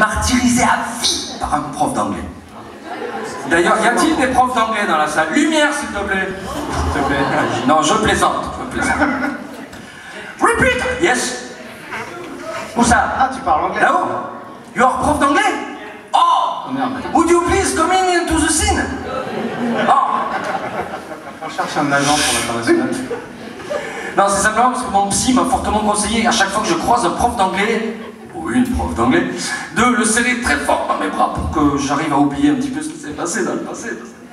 martyrisé à vie par un prof d'anglais. D'ailleurs, y a-t-il des profs d'anglais dans la salle? Lumière, s'il te plaît. S'il te plaît. Non, je plaisante. Repeat. Yes. Où ça? Ah, tu parles anglais. Là-haut. You are prof d'anglais? Oh, merde. Would you please come into the scene? Oh. On cherche un agent pour l'international. Non, c'est simplement parce que mon psy m'a fortement conseillé, à chaque fois que je croise un prof d'anglais, ou une prof d'anglais, de le serrer très fort dans mes bras pour que j'arrive à oublier un petit peu ce qui s'est passé dans le passé.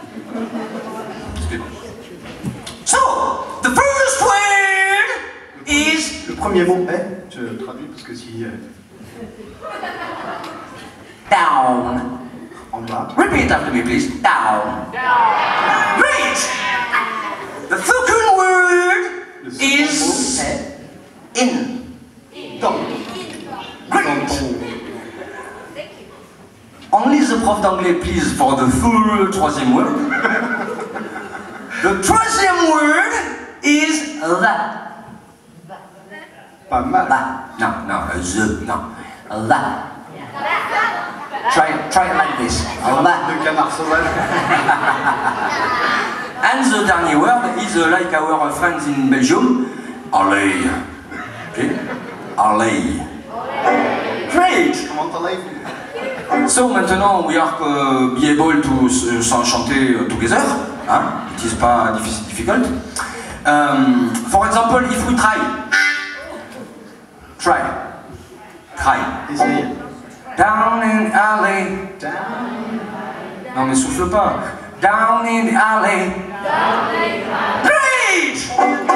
So, the first word is... Le premier mot est, je traduis parce que si... Down. En bas. Repeat after me, please. Down. Down. Great! The second word is in. Dans. Great! Only the prof d'anglais, please, for the full troisième word. The troisième word is that. Pas mal. No, the, no. That. Try it like this. That. De canard sauvage. And the dernier word is like our friends in Belgium, allez. Okay? Allez. Great! Comment t'enlèves? So maintenant we are be able to chanter together. Hein? It is pas difficult. For example, if we try. Essayez. Down in the alley. Non mais souffle pas. Down in the alley. Great!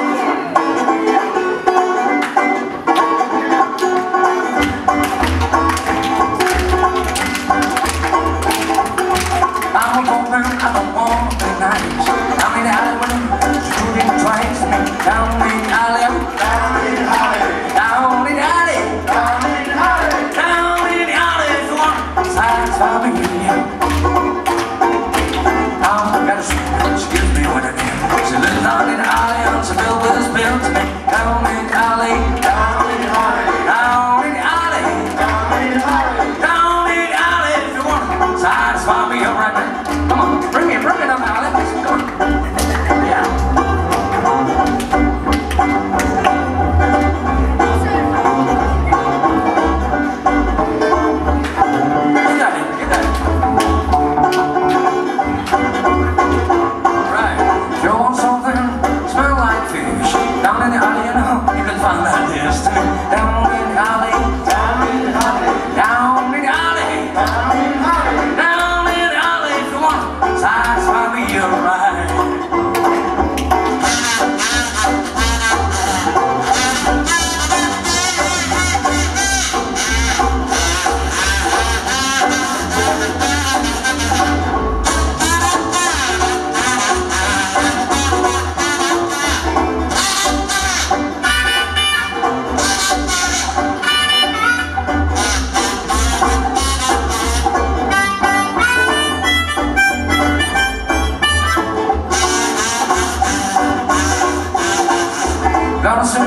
I don't want the night. Down in the alley when shooting twice. Down in the alley. Down in the alley. Down in the alley. Down in the alley. Down in the alley. If you want satisfy me. She gives me what I need. She lives down in the alley and she built this bill to me. Down in the alley, down in the alley, down in the alley, down in the alley, down in the alley. If you want to satisfy me, alright man. Come on, bring it down the alley. Come on. Yeah.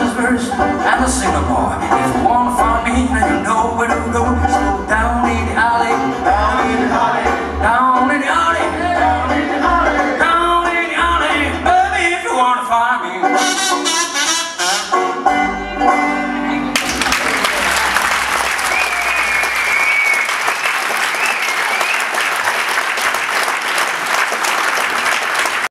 And a sing more. If you wanna find me, then you know where to go. So down in the alley.